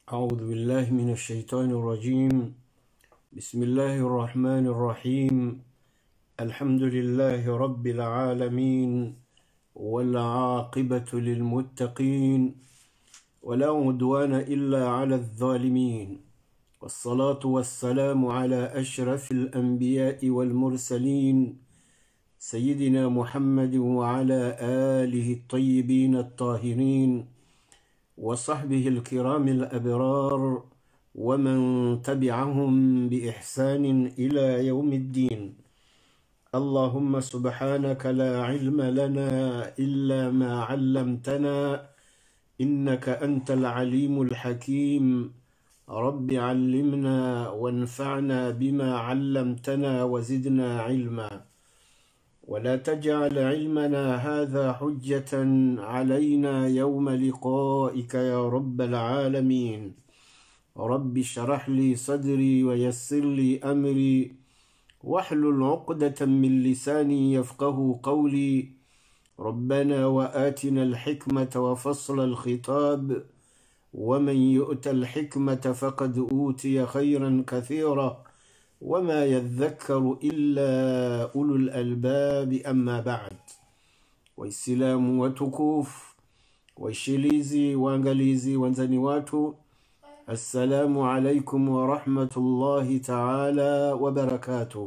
أعوذ بالله من الشيطان الرجيم. بسم الله الرحمن الرحيم. الحمد لله رب العالمين، والعاقبة للمتقين، ولا عدوان إلا على الظالمين، والصلاة والسلام على أشرف الأنبياء والمرسلين سيدنا محمد وعلى آله الطيبين الطاهرين وصحبه الكرام الأبرار ومن تبعهم بإحسان إلى يوم الدين. اللهم سبحانك لا علم لنا إلا ما علمتنا إنك أنت العليم الحكيم. رب علمنا وانفعنا بما علمتنا وزدنا علما، ولا تجعل علمنا هذا حجة علينا يوم لقائك يا رب العالمين. رب اشرح لي صدري ويسر لي أمري واحلل عقدة من لساني يفقه قولي. ربنا وآتنا الحكمة وفصل الخطاب، ومن يؤت الحكمة فقد أوتي خيرا كثيرا وما يذكر إلا أولو الألباب. أما بعد. وإسلام وتكوف وشليزي وانغليزي وانزانيواتو، السلام عليكم ورحمة الله تعالى وبركاته.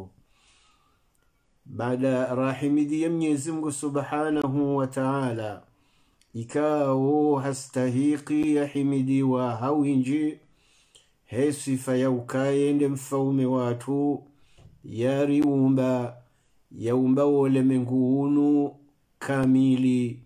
بعد راحمدي يميزمك سبحانه وتعالى إكاو هستهيقي يحمدي وهوينجي he sifa ya ukayende mfaume watu yariumba yaumba ulemengu unu kamili,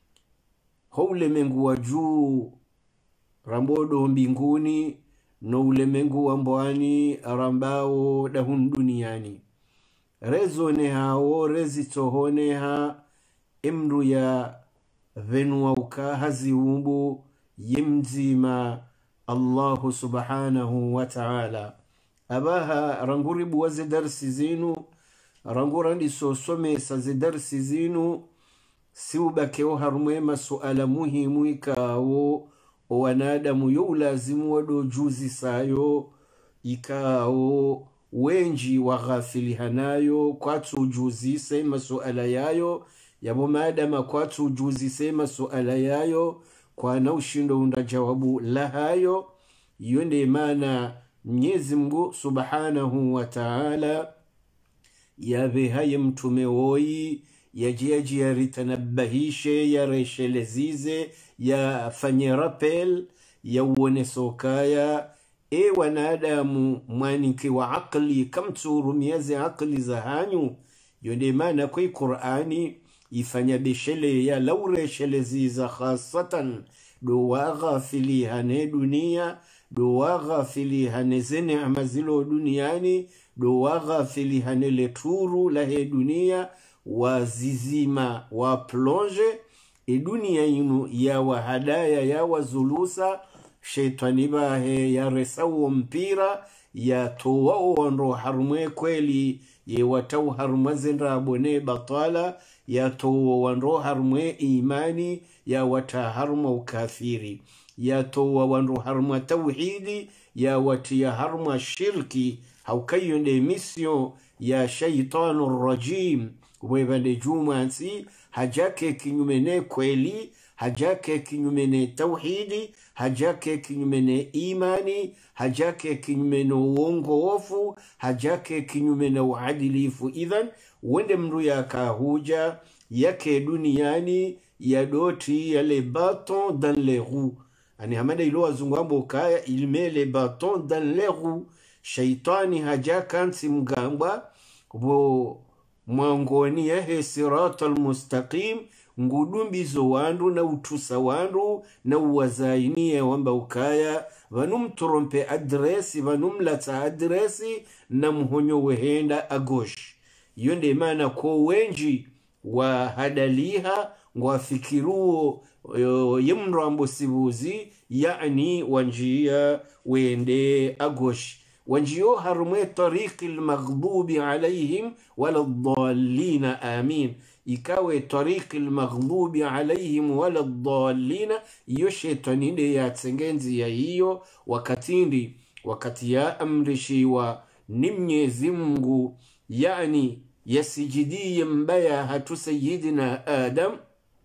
ho ulemengu wa juu rambodo mbinguni no ulemengu wa mbwani arambao dahun duniani. Rezone hao rezitohone ha emru ya venua ukahazi umbu yimzima Allahu subhanahu wa ta'ala. Abaha ranguribu waze darsi zinu, rangurandi sosome saze darsi zinu, siubakeo harumwema suala muhimu ikao wanadamu yulazimu wado juzi sayo ikao wenji waghafili hanayo kwatu ujuzi sema suala yayo yabo madama kwatu ujuzi sema suala yayo kwa na ushindo unda jawabu la hayo. Yonde maana Mwenyezi Mungu subhanahu wa ta'ala yabe haye mtume woi yajiaji ya ritanabahishe ya reshelezize ya fanye rappel ya uone sokaya wanadamu mwaniki wa akli kamturu miyaze akli za hanyu. Yonde maana kwa Qur'ani ifanya beshele ya laure sheleziza khasatan do waghafili hane dunia, do waghafili hane zene amazilo duniani, do waghafili hane leturu lahe dunia wazizima wa plonge dunia inu ya wahadaya ya wazulusa shaitani bahe ya resawo mpira ya towa wando harumwe kweli ye watau harumwe zenra abone batala ya towa wando harumwe imani ya wata harumwe ukafiri ya towa wando harumwe tawhidi ya wati ya harumwe shirki haukayo nde misio ya shaitanu rajim webande jumansi hajake kinyumene kweli, hajake kinyumene tawhidi, hajake kinyumene imani, hajake kinyumene uongofu, hajake kinyumene uadilifu. Idhan wende mru ya kahuja yake duniani ya doti ya le baton dans les roues. Ani hamada ilo wazungambo kaya ilme le baton dans les roues. Shaitani hajaka nsi mgamba bo mwangoni ya sirata al-mustaqim ngudumbizo wandu na utusa wandu na uwazainie wamba ukaya vanumtrompe adresi vanumlata adresi na mhonyo wehenda agosh. Yonde maana kwa wenji wa hadaliha wafikiruo yemrambo sibuzi yani wanjia wende agosh. وانجيو هرمي طريق المغضوب عليهم ولا الضالين آمين. ikawe tariqi almaghdubi alayhim wala dhallina, iyo shetani nde yatsengenzi ya hiyo wakati ya amrishiwa ni Mwenyezi Mungu, yani yasijidie mbaya hatu Sayyidina Adam,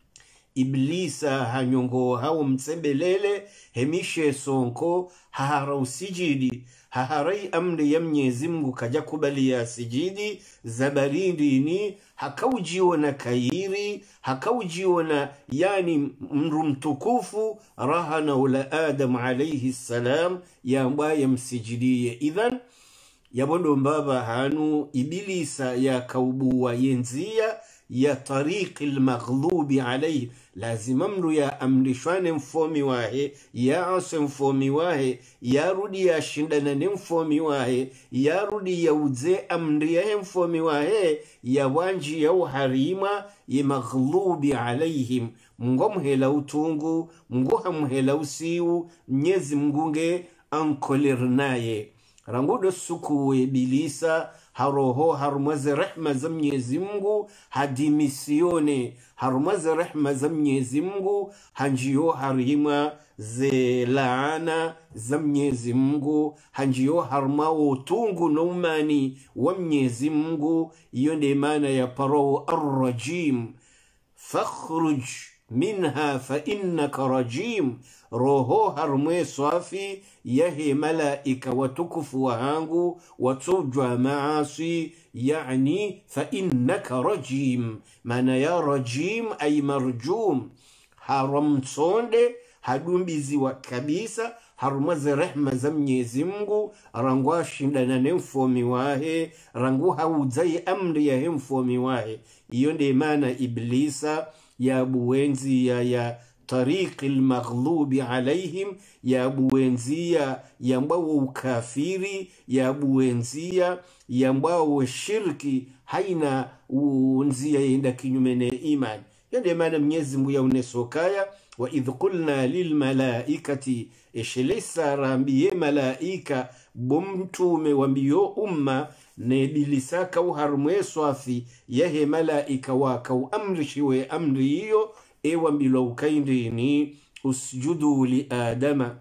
Iblisa hanyongo hao mtsembelele hemishe sonko hahara usijidi, haharai amri ya Mwenyezi Mungu kaja kubali ya sijidi zabarindi ni hakaujiona kairi, hakaujiona yani mru mtukufu rahana ula Adam alayhi salam ya ambaye msijidie. Idhan yabondo mbaba hanu Iblisa ya kaubuwa yenzia ya tariqi almaghlubi alayhi, lazima mru ya amrishwane mfomi wahe, ya ase mfomi wahe, ya rudi ya shindana ni mfomi wahe, ya rudi ya uze amri ya mfomi wahe, ya wanji ya uharima ya maghlubi alayhim. Mungu mhela utungu, Mungu hamhela usiu, Mwenyezi Mungu ankolirnaye rangudo suku Iblisa haroho harumaze rehma za Mwenyezi Mungu hadimisione, harumaze rehma za Mwenyezi Mungu hanjiyo harima ze laana za Mwenyezi Mungu, hanjiyo harma utungu na umani wa Mwenyezi Mungu. Iyo ndio maana ya parao ar-rajim, fakhruj minha fa innaka rajim, roho harmwe swafi yahe malaika watukufu wahangu watujwa maasi, yani fa innaka rajim, maana ya rajim ay marjum, haramtsonde hadumbiziwa kabisa, harumaze rehma za Mwenyezi Mungu rangwa shindana ne mfomi wahe, rangu hauzai amri ya mfomi wahe. Iyo ndio maana Iblisa ya buwenzi ya tariqi almaghlubi alayhim, ya buwenzia ya mbao ukafiri, ya buwenzia ya mbao shirki haina unzia yenda kinyume na imani. Ndio maana Mwenyezi Mungu yaunesokaya wa idh qulna lil malaikati, eshelesa rambiye malaika bomtume wambiyo umma ne bilisaka uharmwe swafi yahe malaika waka amrishiwe amri hiyo wambilo ukaindini usjudu li Adama,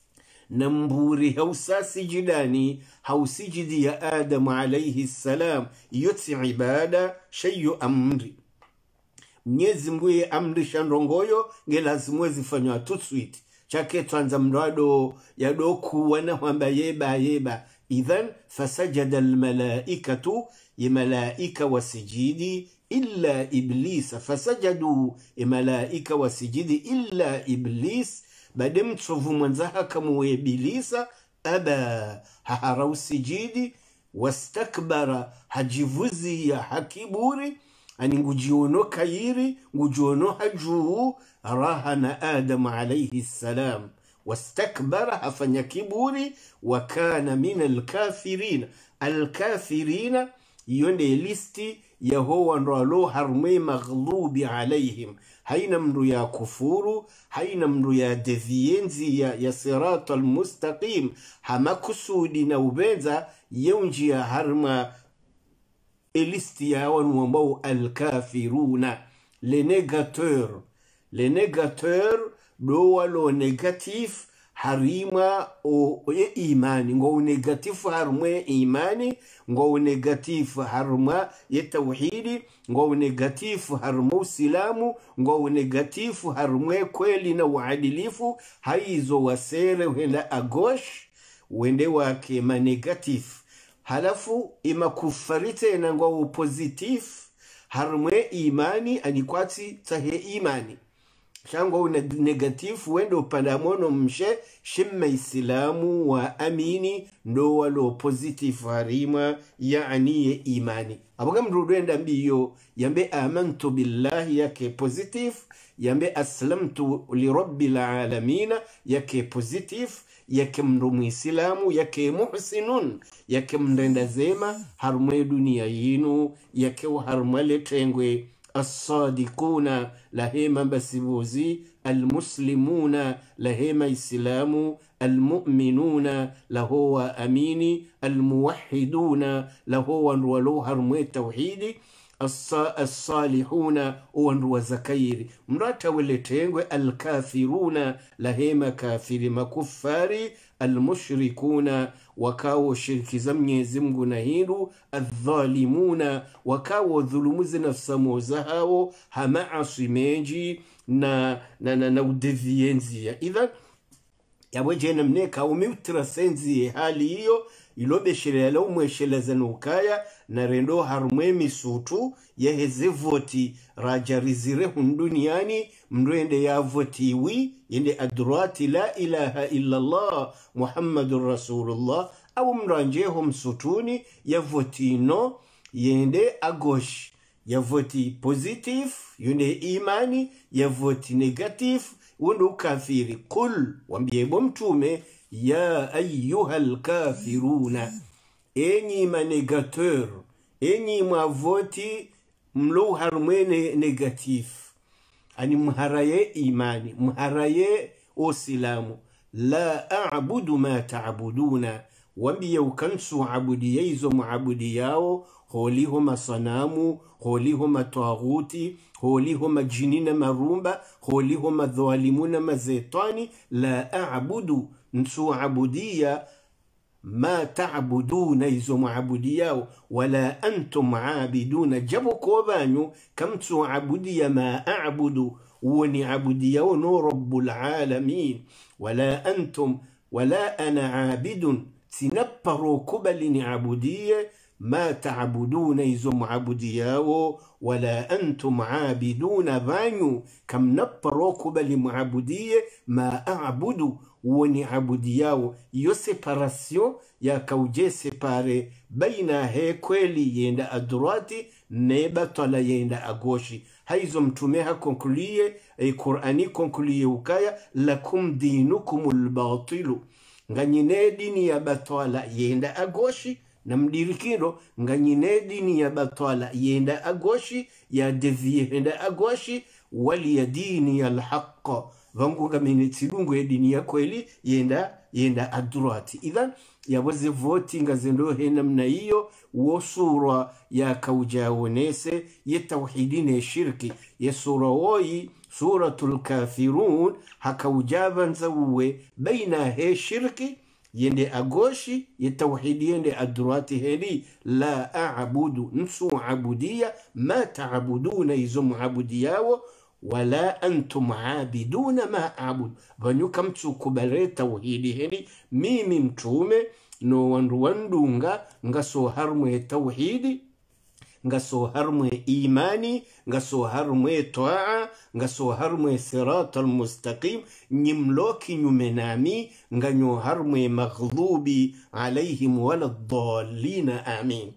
namburi hausasi jidani hausijidi ya Adam alayhi salam, yotsi ibada shayu amri. Mwenyezi Mungu amri shandrongoyo ngelazimu zifanywa tutswiti chake twanza mrado ya doku wana wamba yeba. Idhan fasajada almalaikatu, ya malaika wasijidi illa iblis, fasajadu malaika wasijidi illa iblis, badem tsovu mwanzaha kamu Iblisa aba haharau sijidi, wastakbara hajivuzi ya hakiburi, ani ngujiono kairi ngujiono hajuu rahana Adam alayhi salam, wastakbara hafanya kiburi, wakana min alkafirin. Alkafirina yonde listi yahowa nralo harme maghlubi alayhim, haina mru ya kufuru, haina mru ya devienzi ya sirata almustaqim, hama kusudi na ubenza yonji ya harma listi ya wanu ambao alkafiruna, les négateurs doa lo negatif harima o imani, ngo negatif harma imani, ngo negatif harma ya tauhidi, ngo negatif harma usilamu, ngo negatif harma kweli na uadilifu. Haizo wasere wenda agosh wende wake ma negatif, halafu ima kufarite na ngo positif harma imani anikwati tahe imani shango negatifu wendo pandamono mshe shimma islamu wa amini ndo walo positive harima yani ye imani. Abaga mruduenda mbiyo yambe amantu billahi yake positive, yambe aslamtu li rabbil alamina yake positive, yake mrumu islamu yake muhsinun, yake mrenda zema harumwe dunia yinu, yake harumwe letengwe الصادقون لهما بسبوزي، المسلمون لهما إسلام، المؤمنون لهو أميني، الموحدون لهو ولو هرمي التوحيد. الصالحون وانرو زكيري مرات ولتنغ الكافرون لهما كافر مكفاري المشركون وكاو شرك زمني زمغ نهيرو الظالمون وكاو ظلم نفس موزهاو هما عصميجي na udeviyenzia. Idhan yawejena mneka umiutira senzi hali hiyo ilobe shirela umweshela zanukaya na rendo harumwe misutu yeheze voti rajarizire hunduniani mrende ya votiwi yende adurati la ilaha illallah Muhammadur Rasulullah au mranjeho msutuni ya votino yende agosh ya voti positive yende imani ya voti negative wendo kafiri. Kul wambiebo mtume ya ayyuhal kafiruna enyi manegateur enyi mavoti mlo harmene negatif ani mharaye imani mharaye osilamu la a'budu ma ta'buduna wambiye ukansu abudiye izo muabudi yao holihoma sanamu holihoma taghuti holihoma jinina marumba holihoma dhalimuna mazetani la a'budu nsu abudiya ما تعبدون إذا معبودياو ولا أنتم عابدون جبو كوبانيو كم تعبدي ما أعبد وني عبدياو نو رب العالمين ولا أنتم ولا أنا عابد سنبرو كبل عبدية ما تعبدون إذا معبودياو ولا أنتم عابدون بانيو كم نبرو كبل معبودية ما أعبد woni abudiyao. Iyo separation ya kauje separe baina he kweli yenda adurati neba tola yenda agoshi. Haizo mtume ha konkluye Qur'ani konkluye ukaya lakum dinukumul batilu nganyine dini ya batwala yenda agoshi na mdirikiro nganyine dini ya batwala yenda agoshi ya devie yenda agoshi wali ya dini ya alhaqqa vangu kamini tsilungu ya dini ya kweli yenda adurati. Idhan yawaze voting azendo hena mna hiyo wo sura ya kaujawonese ye tawhidine shirki ye sura woi suratul kafirun hakaujavanza uwe baina he shirki yende agoshi ye tawhidi yende adurati heli la a'budu nsu abudiya ma ta'buduna izum abudiyao wala antum aabiduna ma a'bud vanyuka mtsukubale tawhidi heli mimi mtume no wandunga ngaso harmwe tawhidi ngaso harmwe imani ngaso harmwe toa ngaso harmwe siratal mustaqim nyimloki nyumenami nganyo harmwe maghdubi alaihim waladdallina amin.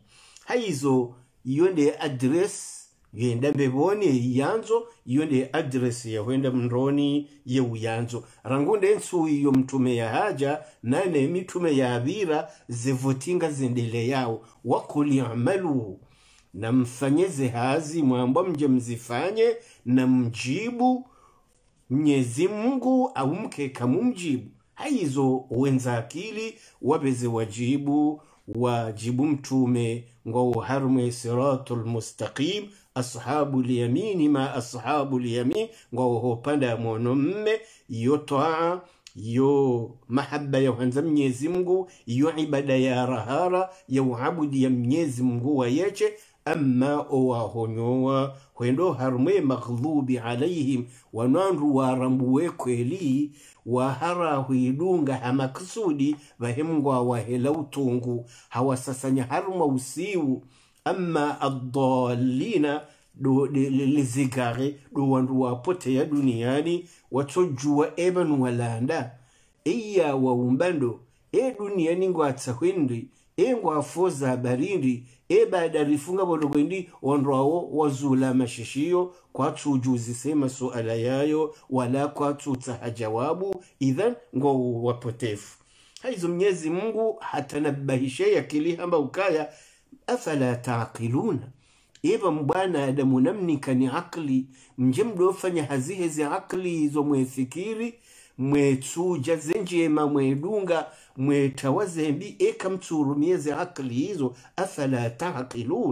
Haizo yonde address yenda mbeboni yanzo yonde address ya wenda mroni ye uyanzo rangunde nsu iyo mtume ya haja nane mitume ya abira zevotinga zendele yao wakuli amalu na mfanyeze hazi mwamba mje mzifanye na mjibu Mwenyezi Mungu au mkeka mumjibu. Haizo wenza akili wabeze wajibu mtume ngo harme siratul mustaqim ashabul yamin ma ashabul yamin ngo hopanda mono mme yotoa yo mahabba ya hanza Mwenyezi Mungu yo ibada ya rahara ya uabudi ya Mwenyezi Mungu wa yeche amma owa honyowa wendo harme maghlubi alaihim wananru warambuwe kweli wahara huidunga hamakusudi vahemngwa wahela utungu hawasasanya haruma usiu amma addallina do lizigare do wanru wapote ya duniani watojua eban walanda iya wa umbando duniani ngwa tsahwindi ngwa foza barindi baada rifunga bologoindi onroawo wazula mashishio kwa tujuzi sema suala yayo wala kwa tutahajawabu idhan ngo wapotefu. Haizo Mwenyezi Mungu hatanabahishe akili hamba ukaya afala taqiluna eba mbana adamu namnika ni akli mjemdo fanya hazihezi akli hizo mwefikiri mwetuja zenjema mwedunga mwetawazembi eka mturumieze akli hizo afala taqilun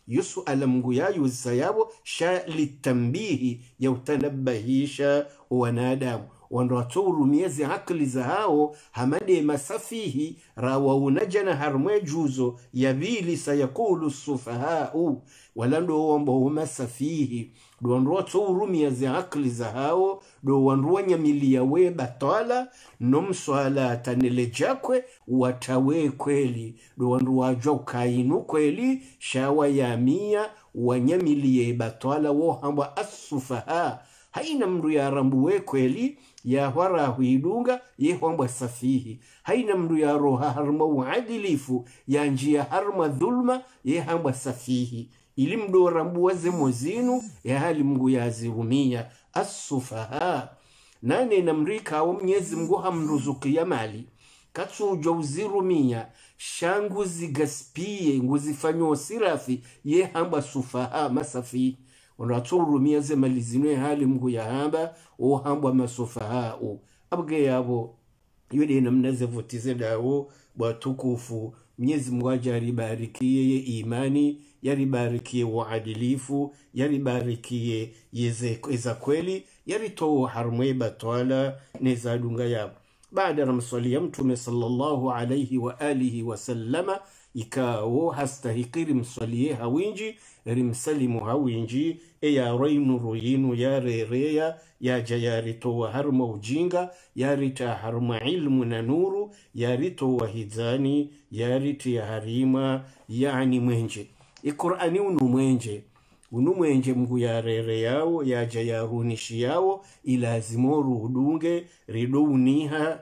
yusuala Mungu yayu zisayabo sha litambihi ya utanabahisha wanadamu wando waturumiyezi akli za hao hamade masafihi rawa unajana harmwe juzo yabili sayakulu sufahau walando wambo masafihi do wando waturumiyezi akli za hao do wando wanyamilia we batala nomswala tanelejakwe watawe kweli do wando wajwa ukainu kweli shawa yamia wanyamilie batala wo hamba asufaha haina mndu ya rambuwe kweli ya wara huidunga ye hamba safihi haina mndu ya roha harma uadilifu ya njia harma dhulma ye hamba safihi ili mndu rambuwa zemozinu ya hali Mungu ya zirumia asufaha nane namrika wa Mwenyezi Mungu hamruzuki ya mali katsujo uzirumia shangu zigaspie nguzifanyo sirafi ye hamba sufaha masafihi wanaturumia ze malizino hali Mungu ya hamba o hamba masufaha abge yabo yode namnaze votize dawo batukufu Mwenyezi Mungu ajaribariki ye imani yaribarikie uadilifu yaribarikie yeza kweli yarito harmwe batwala nezadunga yabo baada ramswalia mtume sallallahu alayhi wa alihi wa sallama ikawo hastahikiri mswalie hawinji rimsalimu hawinji ya reinu ruyinu ya rerea ya jayarito wa harma ujinga ya rita harma ilmu na nuru ya rito wa hizani ya riti ya harima yani mwenje Qur'ani unumwenje Mungu ya rere yao ya jayarunishi yao ilazimoru udunge riduniha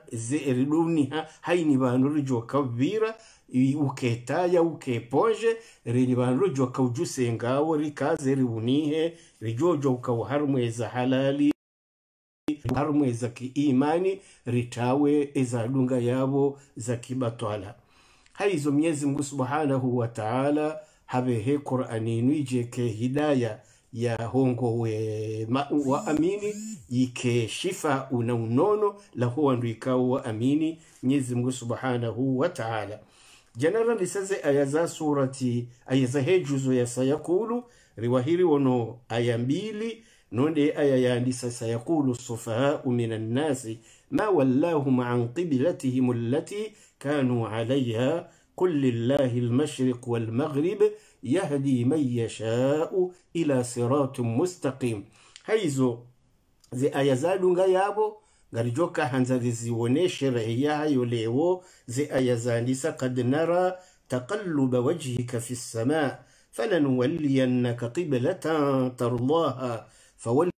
haini bantu rijo kabira uketaya ukepoje rini bantu rijo kaujuse ngao rikaze ribunihe rijojo ukawharmweza halali harmweza kiimani ritawe eza dunga yabo za kibatwala haizo Mwenyezi Mungu Subhanahu wa Ta'ala habehe Qur'ani nuije ke hidaya ya hongo we wa amini ike shifa una unono la huwa ndu ikawa wa amini Mwenyezi Mungu Subhanahu wa Ta'ala janara lisaze ayaza surati ayaza hejuzo ya sayakulu riwahiri wono aya mbili nonde aya ya andisa sayakulu sufahau minan nasi ma wallahum an qiblatihim allati kanu alayha قل لله المشرق والمغرب يهدي من يشاء إلى صراط مستقيم هايزو زي آيازادونغا يابو غارجوكا هنزاليزي ونشي رأيها يوليو زي آيازانيسا قد نرى تقلب وجهك في السماء فلنولينك قبلة ترضاها فولي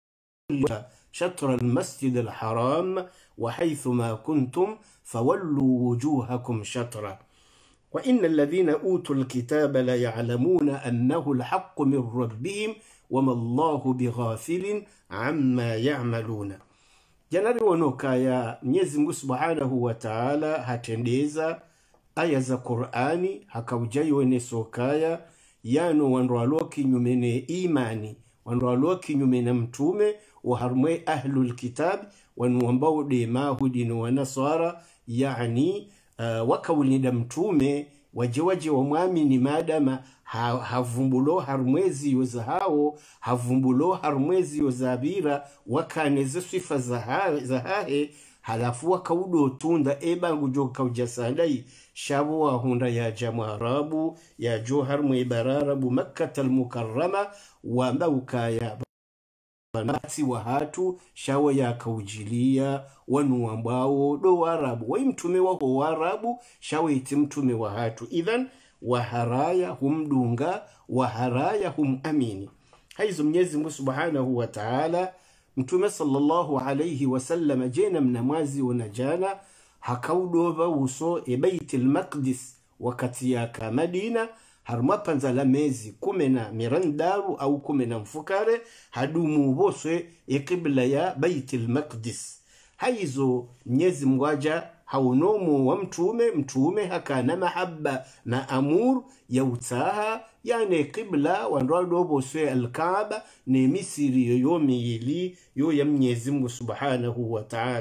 شطر المسجد الحرام وحيثما كنتم فولوا وجوهكم شطرا وإن الذين أوتوا الكتاب لا يعلمون أنه الحق من ربهم وما الله بغافل عما يعملون janari wanokaya Mwenyezi Mungu Subhanahu wa Ta'ala hatendeza aya za Qur'ani hakaujayo nesokaya yano wanralo kinyumene imani wanralo kinyumene mtume wa harmwe ahlul kitab wanwambao de mahudi wa nasara yani wakawulida mtume waje wa mwamini madama havumbulo harmwezi yoza hao havumbulo harmwezi yozabira wakaneze sifa za hahe halafu wakaudo tunda ebangu joka ujasandai shabu wa hunda ya jamarabu ya johar mwibararabu Makkatal Mukarrama wa mbauka banati wa hatu shawa ya kaujilia wanu ambao do warabu wa mtume wa warabu shawa iti mtume wa hatu idhan waharaya humdunga waharaya hum amini haizo Mwenyezi Mungu Subhanahu wa Ta'ala mtume sallallahu alayhi wasallam jena mnamazi unajana hakaudoba uso Baitul Maqdis wakati ya Madina harmapanza la mezi kumena mirandaru au kumena mfukare hadumu boswe kibla ya Baitul Maqdis haizo Mwenyezi Mungu haunomu wa mtume hakana mahabba na amur ya utaha yani kibla wanrado boswe al-Kaaba ni Misiri yoyomi ili yo ya Mwenyezi Mungu Subhanahu wa Ta'ala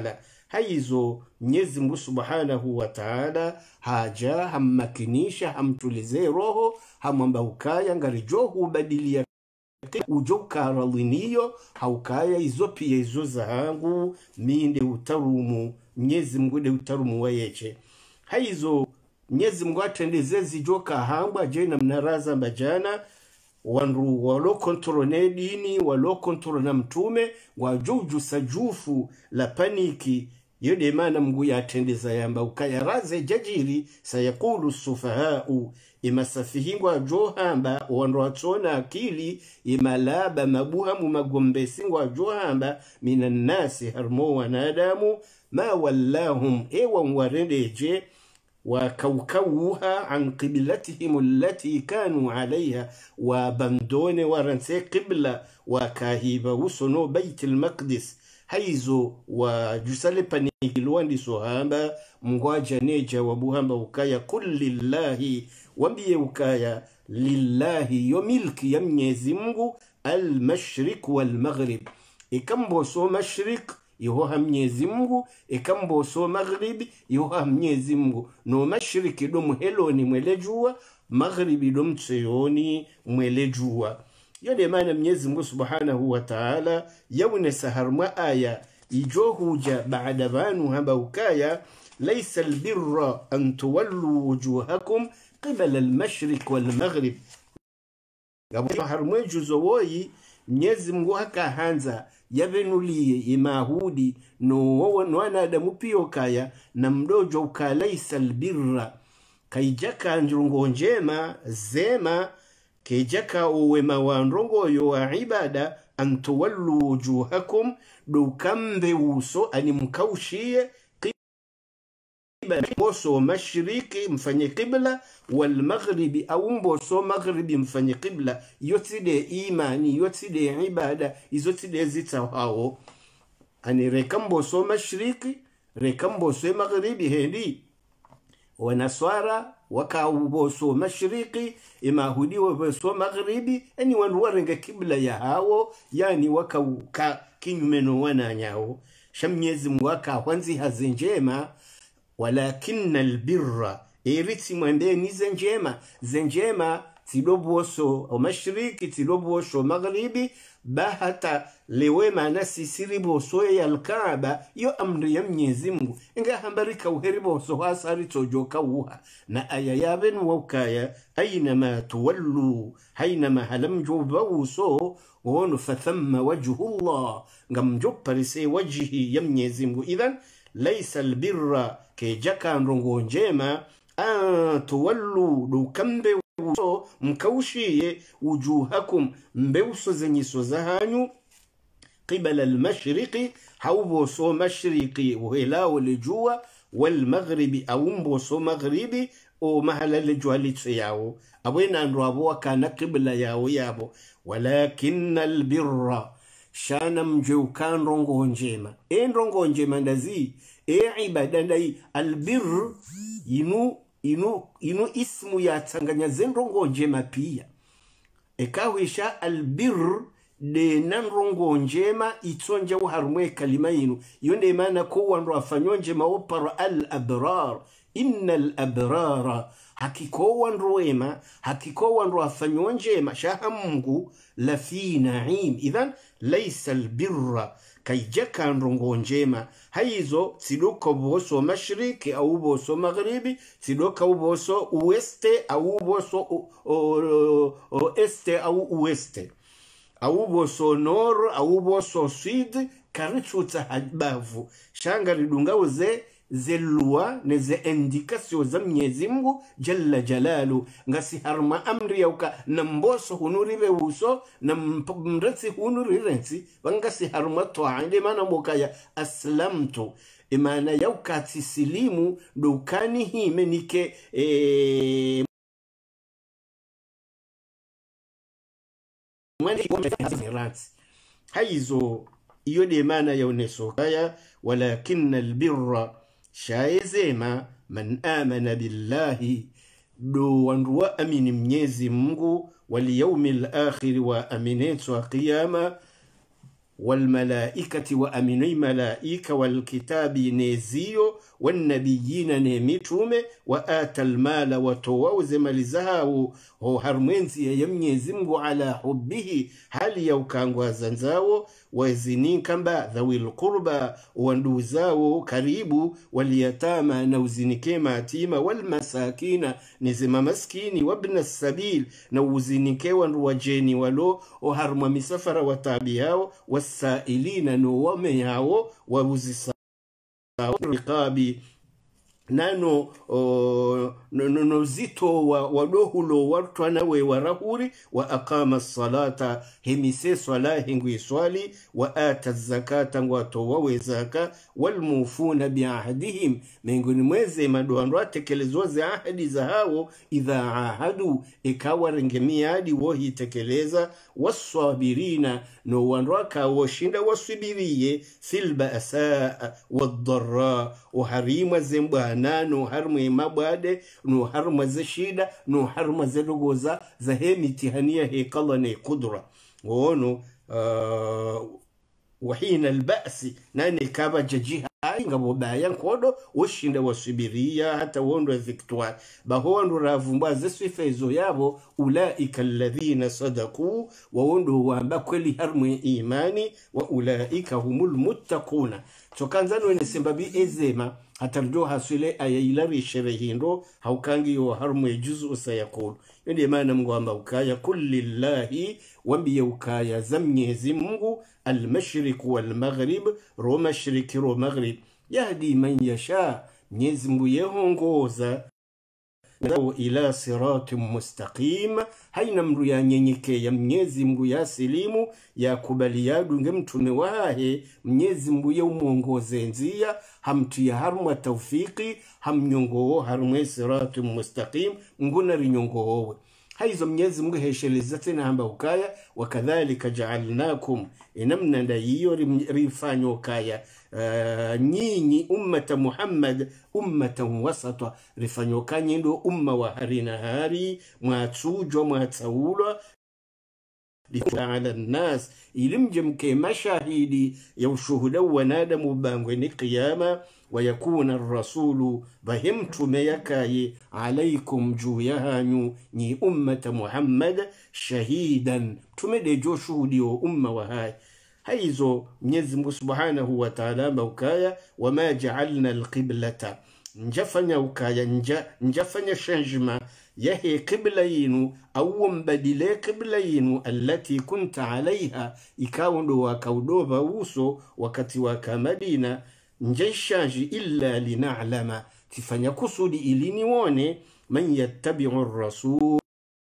haizo Mwenyezi Mungu Subhanahu wa Ta'ala haja hammakinisha hamtulize roho hamwamba ukaya ngarijohu badilia ujoka radhiniyo haukaya izo pia izo zahangu minde utarumu Mwenyezi Mungu de utarumu wayeche haizo Mwenyezi Mungu atendeze zijoka hamba jena mnaraza mbajana wanru walo kontrole dini walo kontrole na mtume wajuju sajufu la paniki yode mana Mungu yatendeza yamba ukayaraze jajiri sayakulu sufahau imasafihingwa johamba wanru atona akili imalaba mabuhamu magombesingwa johamba minannasi harmo wanadamu ma wallahum ewa mwarendeje وكوكوها عن قبلتهم التي كانوا عليها وبندون ورنسي قبلة وكاهيبا وصنو بيت المقدس هايزو وجسال بانيكلوان دي سوهامبا مواجه نيجا وبوهامبا وكايا كل لله ومبيه وكايا لله يملك يمنيزي منغو المشرق والمغرب إكامبو سو مشرق Yoha Mwenyezi Mungu ekambo so maghribi yoha Mwenyezi Mungu no mashiriki do muheloni mwelejua maghribi do mtseyoni mwelejua yode maana Mwenyezi Mungu Subhanahu wa Ta'ala yawne saharma aya ijohuja baada banu hamba ukaya laysa albirra an tuwallu wujuhakum qibala almashriq walmaghrib gabu harmwe juzowoyi Mwenyezi Mungu haka hanza yavenulie imahudi no wanadamu pio kaya na mdojo ukalaisa albirra kaijaka njongo njema zema kaijaka uwema wa ndongoyo wa ibada antuwallu wujuhakum dukambe uso ani mkaushie mboso mashriki mfanye qibla wal maghribi au mboso maghribi mfanye qibla yotide imani yotide ibada izotide zitawao ani rekamboso mashriki rekamboso maghribi hendi wanaswara wakauboso mashriki imahudi waboso maghribi ani wanwarenga qibla ya hao yani wakauka kinyumeno wananyao shamnyezi mwaka kwanzi hazinjema ولكن البر إيرتي mwambeni zenjema tiloboso o mashriki tiloboso maghribi bahata lewema nasi siriboso ya alkaaba yo amri ya Mwenyezi Mungu inga hambarika uheriboso hasari tojoka uha na aya yaben wakaya aynama tuwallu haynama halamjubawso wonu fathamma wajhu Allah ngamjoparise wajhi ya Mwenyezi Mungu idhan laysa albirra ke jaka ndongo njema tuwallu dukambe uso mkaushiye wujuhakum mbeuso zenyiso zahanyu qibala almashriqi hawboso mashriqi uhilao lijua walmaghribi awumboso maghribi o mahala lijua litseyawo abwena ndo abo kana qibla yawo yabo walakinna albirra shana mjeuka ndongo njema ndongo njema ndazi ibada ndai albir inu ismu ya tanganya zendrongo njema pia ekawisha albir de nanrongo njema itonja uharumwe kalima inu yonde maana ko wanro afanyo njema opara al-abrar innal abrara hakiko wanro ema hakiko wanro afanyo njema shahamungu la fi na'im idhan laysa albirra kaijaka ndongo njema haizo tidoka uboso mashriki au uboso magharibi tidoka uboso ueste au uboso este au ueste au uboso nor au uboso sud karichuta habavu shanga lidungao zelua neze indikasyo za Mwenyezi Mungu jalla jalalu ngasi harma amri yauka na mboso hunuriwe uso na mretsi hunurirensi wangasi harma toa inde mana mokaya aslamtu imana yauka tisilimu dukani hime nike haizo iyo de mana yauneso kaya walakinna albirra shaezema man amana billahi do wanruwa amini Mwenyezi Mungu wal yawmil akhir wa aminetu qiyama والملائكة وأمني ملائكة والكتاب نيزيو والنبيين نيميتوم وآت المال وتووز ملزهاو هو هرمينزي يميزمغو على حبه هل يوكانغو زنزاو وزنين كمبا ذوي القربى واندوزاو كريبو واليتامى نوزنكي ماتيما والمساكين نزم مسكيني وابن السبيل نوزنكي وانرواجيني ولو وهرم مسافر وتابيهاو والسائلين نواميهاو ووزيساو رقابي nano nozito wadohulo wartwana we warahuri wa aqama salata hemise swala hingu swali wa ata zakata ngwato wawe zaka walmufuna biahdihim mengoni mweze madoandwa tekelezwa ahadi za hao idha ahadu ikawa rengemiadi wohi tekeleza wasabirina no wanraka washinda wasubiriye fil ba'sa wad-dharra uharima zembana no harmu mabade no harmu zashida no harmu zadogoza za hemitihania hekala ne kudra wono wahina alba'si nani kaba jajiha ngabo bayan kodo washinda wasubiria hata wondo victoire bahondo ravumba zesifezo yabo ulaika alladhina sadaku wondo wamba kweli harmu imani wa ulaika humul muttaquna tokanzano ne sembabi ezema hatarjo hasule ayailari sherehindo haukangi yo harmu juzu sayakulu yende maana mngwamba ukaya kullillahi wambi ukaya zamnyezi Mungu المشرق والمغرب رو مشرق رو مغرب يهدي من يشاء نيزمو يهونغوزا إلى صراط مستقيم هاي نمرو يا نينيكي يا منيزمو يا سليمو يا كوباليادو نمتو وهاي منيزمو يومونغوزينزيا همتو يا هرم توفيقي هم نيونغو هرم صراط مستقيم نغونا رينيونغو haizo Mwenyezi Mungu heshelezate na hamba ukaya wakadhalika ja'alnakum inamna nda hiyo rifanyo ukaya nyinyi ummata Muhammad ummatan wasata rifanyo kanye ndo umma wa harina hari mwatujwa mwataulwa ala الناس ilimjemke mashahidi ya ushuhuda wanada mubangwe ni qiyama ويكون الرسول بهمت ميكاي عليكم جويهانيو ني أمة محمد شهيدا تمدي جو شهوديو أمة وهاي هايزو نيزم سبحانه وتعالى موكايا وما جعلنا القبلة نجفن وكايا نجفن شنجما يهي قبلينو أو مبدلي قبلينو التي كنت عليها إكاوندو وكاودوبا ووسو وكتي وكامدينة نجيشانجي إلا لنعلم تفنى كسودي إليني واني من يتبع الرسول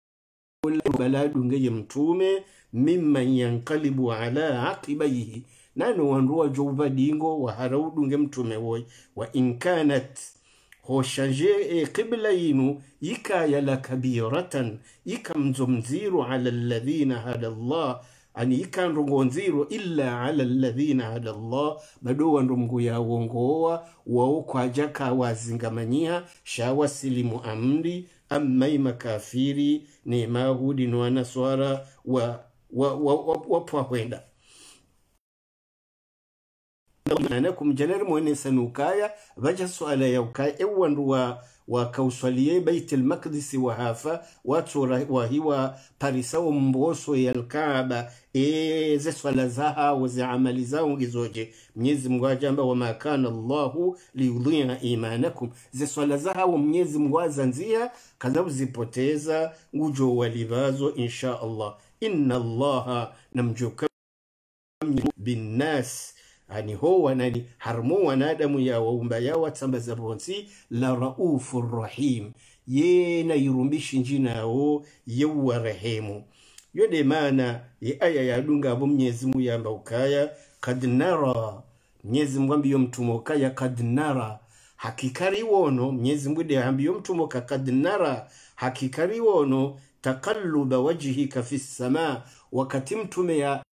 بلاد يمتومي ممن ينقلب على عقبيه نانو وانروا جوبا دينغو وهارودو يمتومي وي وإن كانت هو شانجي قبلينو يكايا لكبيرة يكمزمزير على الذين هدى الله ani ikan rungonziro illa ala alladhina hada Allah bado wanrungu ya wongoa wao kwa jaka wazingamania shawasilimu amri amai makafiri ni mahudi no anaswara wa kwenda na kumjanar mwene sanukaya baja swala ya ukaya ewanruwa wakauswalie Bait al-Maqdis wahafa watu wahiwa parisawo mboso ya al-Kaaba ze swala zaha wazi amali zao ngizoje Mwenyezi Mungu ajamba wa makana Allahu liyudhi'a imanakum ze swala zaha wa Mwenyezi Mungu azanzia kadhabu zipoteza ngujo walivazo insha Allah inna Allaha namjuka bin nas ani ho wanani harmu wanadamu ya waumba ya watambaza bonsi la raufur rahim yena yurumbishi njina o yewa rehemu yode maana ye aya ya dunga abo Mwenyezi Mungu yamba ukaya kad nara Mwenyezi Mungu ambiyo mtumoka ya kad nara hakikari wono Mwenyezi Mungu de ambiyo mtumoka kad nara hakikari wono taqalluba wajhika fi sama wakati mtume ya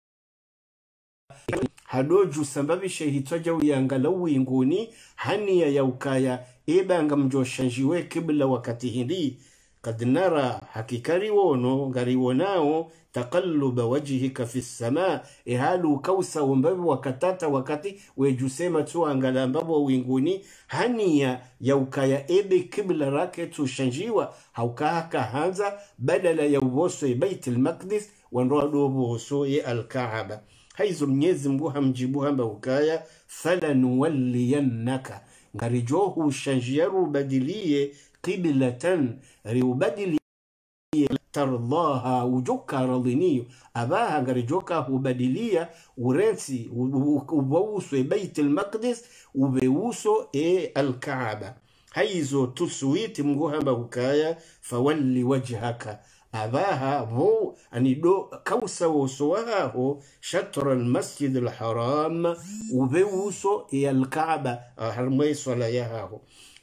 hadoju sambabisha hitaja uyangala winguni hania ya ukaya ebanga mjoshanjiwe kibla wakati hindi kad nara hakikari wono ngari wonao taqalluba wajhika fi sama halu kausa umbabu wakatata wakati wejusema tu angala ambapo winguni hania ya ukaya ebe kibla rake tushanjiwa haukaka hanza badala ya uvoso Baitul Maqdis wandoa dobo ye al-Kaaba. Haizo Mwenyezi Mungu hamjibu hamba ukaya falanuwalliyannaka ngarijohu ushanjiyaru badilie qiblatan riubadilie tardaha ujoka radhiniyo abaha ngarijoka hubadilia urensi ubauso Baitul Maqdis ubeuso al-Kaaba. Haizo tusuiti Mungu hamba ukaya fawalli wajhaka abaha vo anido kausa wosowaho shatra al-masjid al-haram ubeuso al-Kaaba harmai swala yaho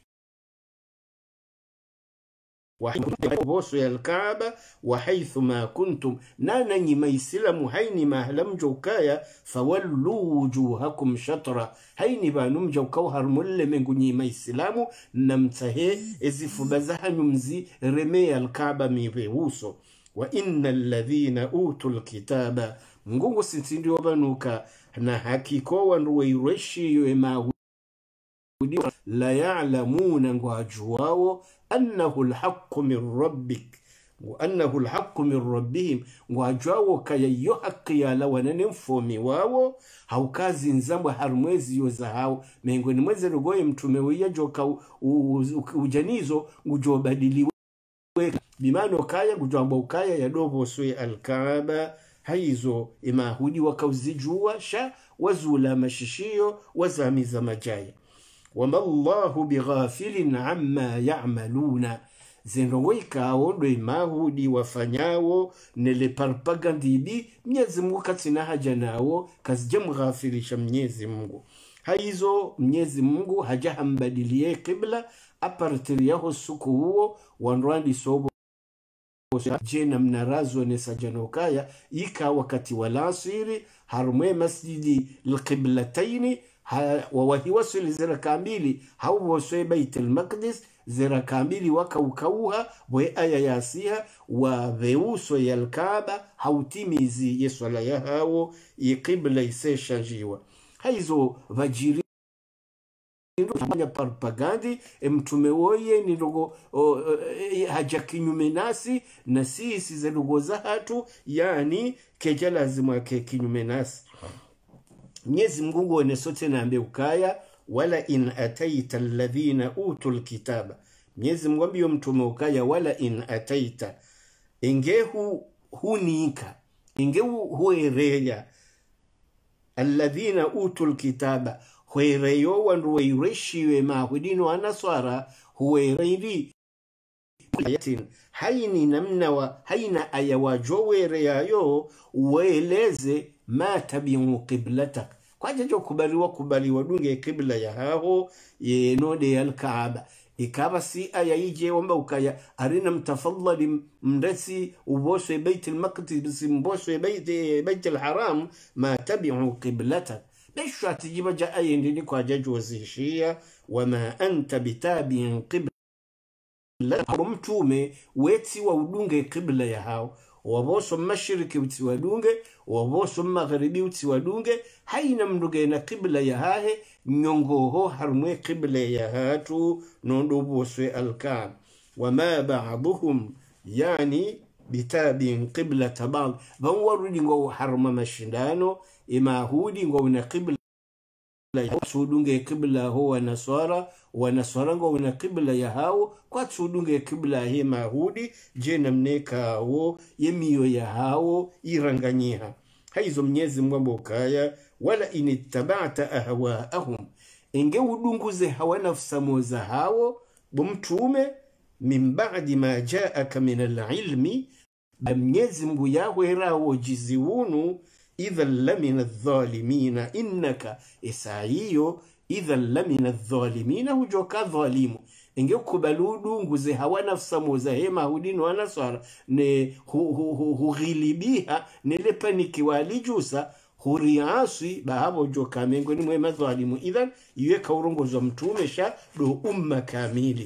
وحيث الكعبة وحيث ما كنتم نانني ميسلم هيني ما لم جوكايا فولوا وجوهكم شطرا هيني بانم جوكاو هرمل من غني ميسلم نمتهي ازف بزها نمزي رمي الكعبة ميبوسو وإن الذين أوتوا الكتاب نغو سنتيندي وبنوكا نحكيكو ونويرشي يما لا يعلمون ngwajuwao annahu alhaqqu min rabbik wa annahu alhaqqu min rabbihim ngwajuwao kayayo haki ya lawanane mfomi wao haukazi nzambwa harmwezi yoza hao mengoni mweze rugoye mtume wiya joka ujanizo ngujobadiliwe bimano kaya ngujamba ukaya ya dobo swe al-Kaaba. Haizo imahudi wakauzijua sha wazula mashishio wazamiza majaya wama Allahu bighafilin amma ya'maluna zenroika ondo imahudi wafanyao nele parpagandibi Mwenyezi Mungu katina haja nao kazije mghafilisha Mwenyezi Mungu. Haizo Mwenyezi Mungu hajahambadilie qibla apartiriyaho suku huo wanrandi sobo jena mnarazo nesajanokaya ika wakati walasiri harumwe masjidi al-qiblataini wawahiwasuli zira kambili hauwaswe Baitul Maqdis zira kambili wakaukauha we aya yasiha wa veuso ya al-Kaaba hautimizi yeswala ya hao qibla iseshanjiwa. Haizo vajiri ndio propaganda mtume woye ni ndogo haja kinyume nasi na sisi zelugo za hatu yani keja lazima ke kinyume nasi. Mwenyezi Mungu wone sote naambe ukaya wala in ataita alladhina utul kitaba. Mwenyezi Mungu ambiyo mtume ukaya wala in ataita ingehu hunika ingehu huereya alladhina utul kitaba huereyo wanruweireshiwe mahudino anaswara huereiri ayatin haini namna wa haina ayawajowere yayo ueleze ma tabi'u qiblatak kwa jajo kubaliwa dunge qibla ya hao yenode ya al-Kaaba ikaba si aya ije wamba ukaya arina mtafadhali mndasi uboswe Baitul Maqdis mboswe Baitul Haram ma tabi'u qiblatak bisho atijiba ja aya ndini kwa jajo wazishia wama anta bitabi'in qibla mtume weti wa udunge qibla ya hao waboso mashiriki uti wadunge waboso magharibi uti wadunge haina mduge na qibla ya hahe nyongoho harumwe qibla ya hatu nondo boswe al-Kaaba wama ba'duhum yani bitabi'in qibla tabal banwarudi ngo haruma mashindano imahudi ngo na qibla sudunge qibla huwa nasara wa nasara ngo na qibla ya hao kwa sudunge qibla he mahudi je namneka wo yemiyo ya hao iranganyiha. Haizo Mwenyezi Mungu ukaya wala inittaba'ta ahwaahum inge udunguze hawa nafsamoza hao bumtume min ba'di ma ja'aka min al-ilmi Mwenyezi Mungu yahwera wojiziunu idhan lamina adh-dhalimina innaka isaiyo idhan lamina adh-dhalimina hujoka dhalimu inge kubaludu nguze hawa nafsamoza hema hudino anaswara ne hughilibiha nile paniki walijusa huriasi bahabo joka mengo ni mwema dhalimu idhan iwe kaurongozo mtume sha do umma kamili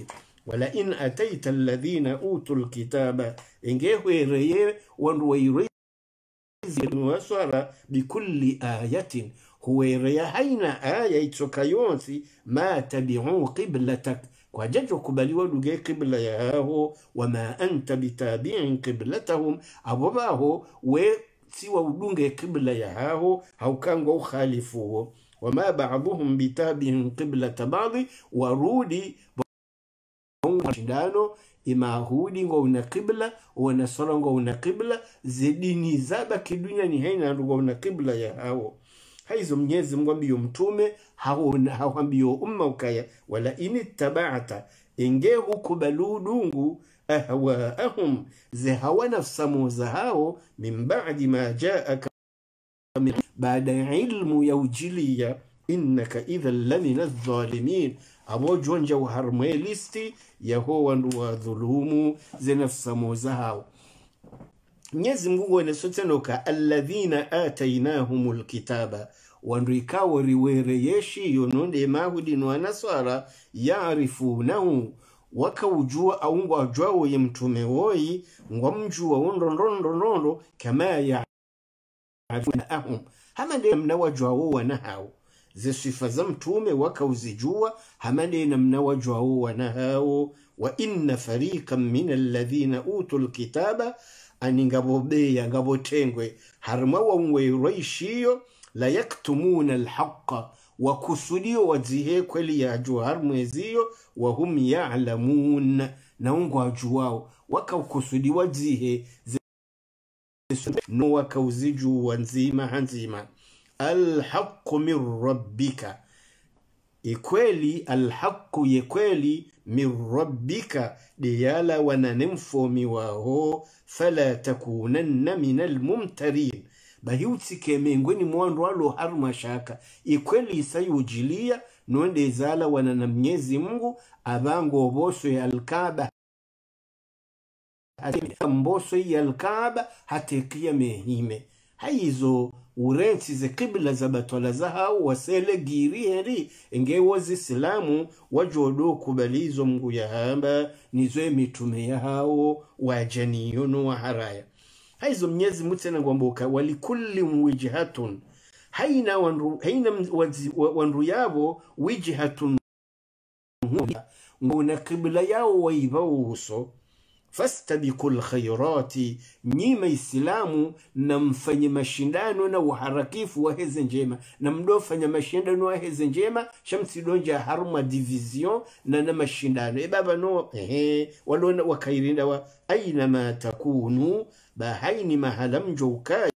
wala in ataita alladhina utul kitaba ingehwereye wanruwairezi waswara bikulli ayatin huwereya haina aya itoka yonsi ma tabi'u qiblatak kwa jajo kubaliwa duge qibla yaho wama anta bitabi'in qiblatahum abobaho we siwa udunge qibla yaho haukangwa ukhalifuhu wama ba'dhum bitabi'in qiblata ba'dhi warudi shindano imahudi ngo una qibla wana sala ngo una qibla zidini zaba kidunia ni haina ngo una qibla yaho haizo Mwenyezi Mungu ambiyo mtume hawambiyo umma ukaya wala inittaba'ata ingehu kubaludungu ahwaahum hawa nafsamu zahao min ba'di ma ja'aka baada ilmu ya ujiliya innaka idhan lamina adh-dhalimin abojonja uharmwe listi yaho wandu wa dhulumu nafsamu zahao. Mwenyezi Mungu anasotenoka alladhina atainahumul kitaba wandu ikawa riwereyeshi yononde mahudi no anaswara yaarifunahu wakaujua au ngwajwao ye mtume woi ngwamjua ondondondondolo kama ya'rifunahum hamande mnawajwao wanahao ze sifa za mtume wakauzijua hamande mnawajwao wanahao wa inna fariqan min alladhina utul kitaba aningabobeya ngabotengwe harma wangwe raishiyo la yaktumuna alhaqa wa kusudio wazihe kweli ya juhar mweziyo wa hum ya'lamun na ungu ajuwao waka ukusudi wazihe no waka uziju wanzima hanzima alhaqu min rabbika ikweli alhaqu yekweli min rabbika diyala wananemfomi waho fala takunanna min almumtarin bahiutike mengweni mwandu walo haruma shaka ikweli isayujilia nonde zala wanana Mwenyezi Mungu abango oboso ya Al-Kaaba mboso ya Al-Kaaba hatekia mehime haizo urensi ze qibla za batwala zahao wasele giri heri ingewozi Islamu wajodo kubalizo Mungu ya hamba nizoe mitume ya hao wajaniyono wa haraya haizo Mwenyezi Mungu tena ngwamboka walikulli wijhatun haina wanru yabo wijhatun nguna qibla yao waiva uso fastabiqul khayrati nyima Islamu na mfanye mashindano na uharakifu wa heze njema na mdofanya mashindano wa heze njema shamsi donja haruma division na mashindano baba no walona wakairinda wa aina ma takunu bahaini mahalam jokaya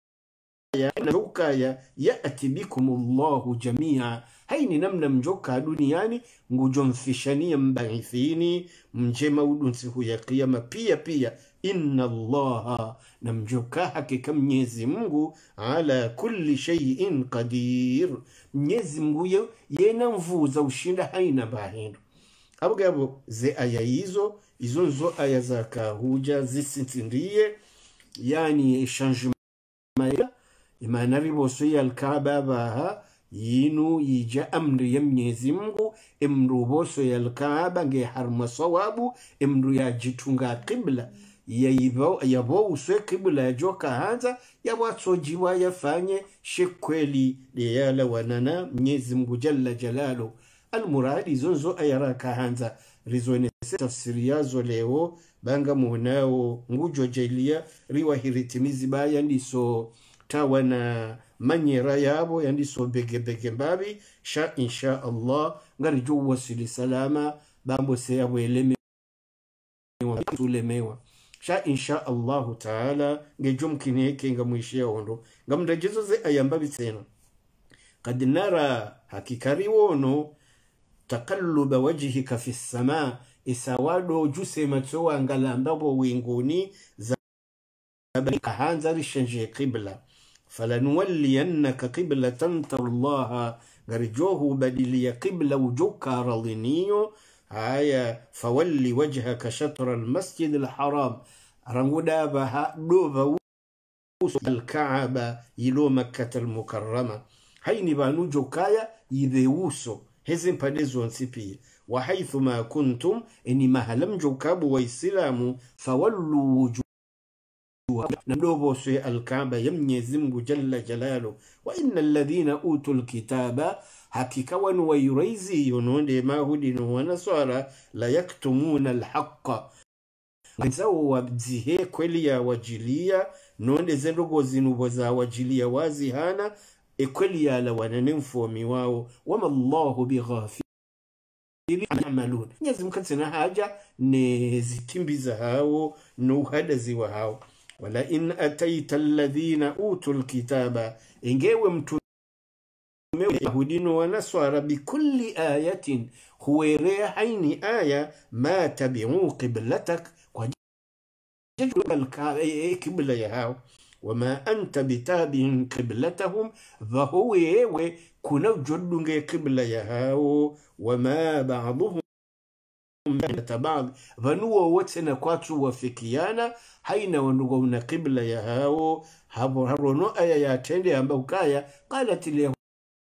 ya'ti bikumullahu jami'a haini namna mjoka duniani ngujomfishania mbaithini mjema udunsi huya kiyama pia inna allaha na mjoka hakika Mwenyezi Mungu ala kulli shay'in qadir Mwenyezi Mungu yena mvuza ushinda haina bahindu abugabo ze aya izo zo aya za kahuja zisintindiye yani changement imana riboso ya Al-Kaaba baha yinu yija amri ya Mwenyezi Mungu emru boso ya Al-Kaaba nge harma sawabu emru ya jitunga qibla yabo uswe qibla ya joka hanza yabwatsojiwa yafanye shekweli liyala wanana Mwenyezi Mungu jalla jalalu almuradi zonzo ayaraka hanza rizone tafsiri yazo leo banga muonao ngujo jailia riwa hiritimizi baya ndiso tawana manyera yabo yandiso bege mbabi insha Allah ngari jo wasili salama bambo se yabo eleme tulemewa insha Allah taala ngejum kineke ngamwishia ondo ngamdajezo ze ayambabi tena kad nara hakikari wono taqalluba wajhika fi as-samaa isawado juse matsowa angalambabo winguni za hanza rishanje qibla falanuwalliyannaka qiblatan tarlaha garjohu badiliya qibla wujuka radiniyo haya fawalli wajhaka shatra al-masjid al-haram ranguda baha dova al-Kaaba ilo Makkah al-Mukarrama haini banu jokaya idheuso heze mpadezo nsipi وحيث ما كنتم إني مهلم جوكاب وإسلام فولوا وجوه نمدوبو سي الكعبة يمني زمب جل جلاله وإن الذين أوتوا الكتاب حقيقة ويريزي ينون ما هدين ونصارى لا يكتمون الحق نزاو وابزيه كوليا وجليا نون زنوغو زنوبوزا وجليا وازهانا إكوليا لوننفو مواو وما الله بغافل يعملون يزم كنتنا حاجة نزكمبزا هاو نوهدزي وهاو ولئن أتيت الذين أوتوا الكتاب إنجيو متو يهودين ونصارى بكل آية هو ريحين آية ما تبعوا قبلتك قبلة يهاو وما أنت بتابع قبلتهم فهو كنو جدنج قبلة يهاو وما بعضهم بعض فنو وتنا كواتو وفكيانا حين ونقونا قبلة يهاو هرونو آية ياتندي أمبوكايا قالت اليهود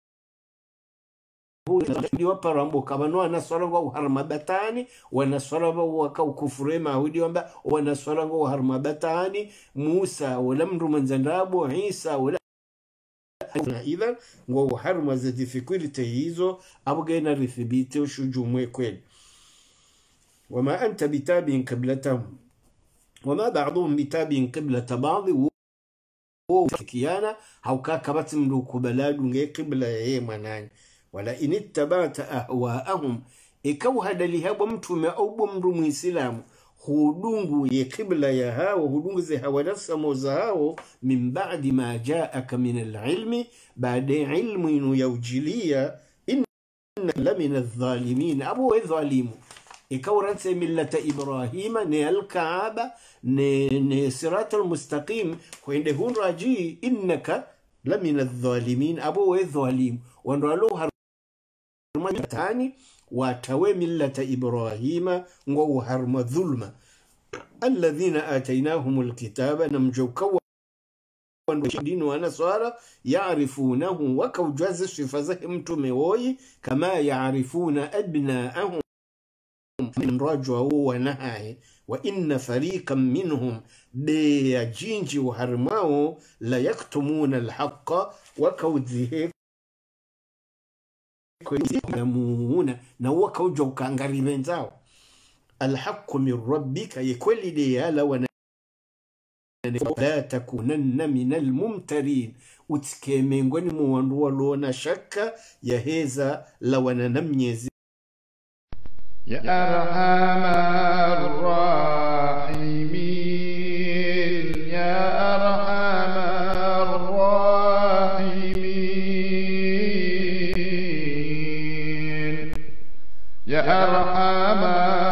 waparambo kabano wanaswara wa harmabatani wanaswara wa kufurema hudi wamba wanaswara wa harmabatani Musa wala mru manzandabu Isa wala idha ngo harma za difficulty hizo abugena rithibiti ushujumwe kweli wama anta bitabi'in qiblatahum wama ba'dhum bitabi'in qiblata ba'd وكيانا هاو كاكبت ملوكو بلاد نجي قبلة يهي منان ولا إن اتبعت أهواءهم إكو هذا لها بمتوم أو بمرم إسلام هدونغو يقبلة يهاو هدونغ زهاو نفسه زهاو من بعد ما جاءك من العلم بعد علم يوجلية إن لمن الظالمين أبو الظالم إكو رنسي ملة إبراهيم ني الكعبة ني صراط المستقيم وإن هون راجي إنك لمن الظالمين أبو الظالم ونرالو هرمتاني واتوي ملة إبراهيم وهو هرم ظلم الذين آتيناهم الكتاب نمجوكوا ودين ونصارى يعرفونه وكو جاز شفزهم تموي كما يعرفون أبناءهم من رجوه ونهاي وإن فريقا منهم بيجينج وهرماو لا يكتمون الحق وكوذه يمون نوكو جو كانغاري منزاو الحق من ربك يكل ديالا لا تكونن من الممترين وتكيمين غني موانولونا شك يهيزا لو انا نميزي يا أرحم الراحمين يا أرحم الراحمين يا أرحم